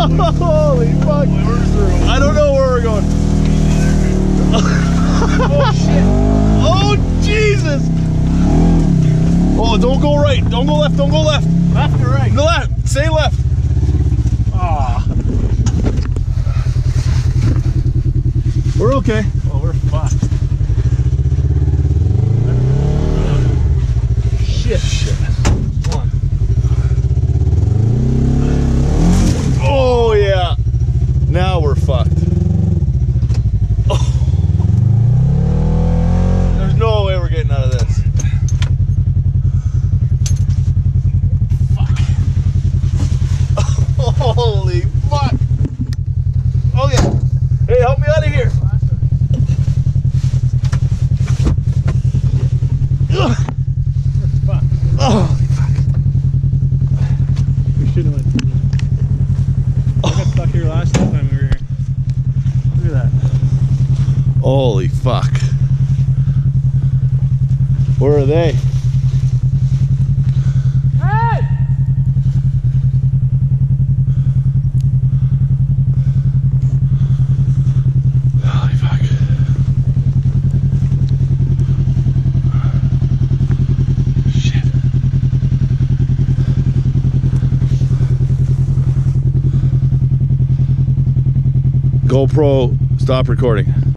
Holy fuck. I don't know where we're going. Oh shit. Oh Jesus. Oh, don't go right. Don't go left. Don't go left. Left or right? No, left. Say left. Ah. We're okay. Oh, we're fucked. Shit. Come on. Oh yeah. Now we're fucked. Oh. There's no way we're getting out of this. Holy fuck. Oh yeah. Hey, help me out of here. Fuck. Oh, fuck. We should have went through that. I got stuck here last time we were here. Look at that. Holy fuck. Where are they? Hey! Holy fuck. Shit. GoPro, stop recording.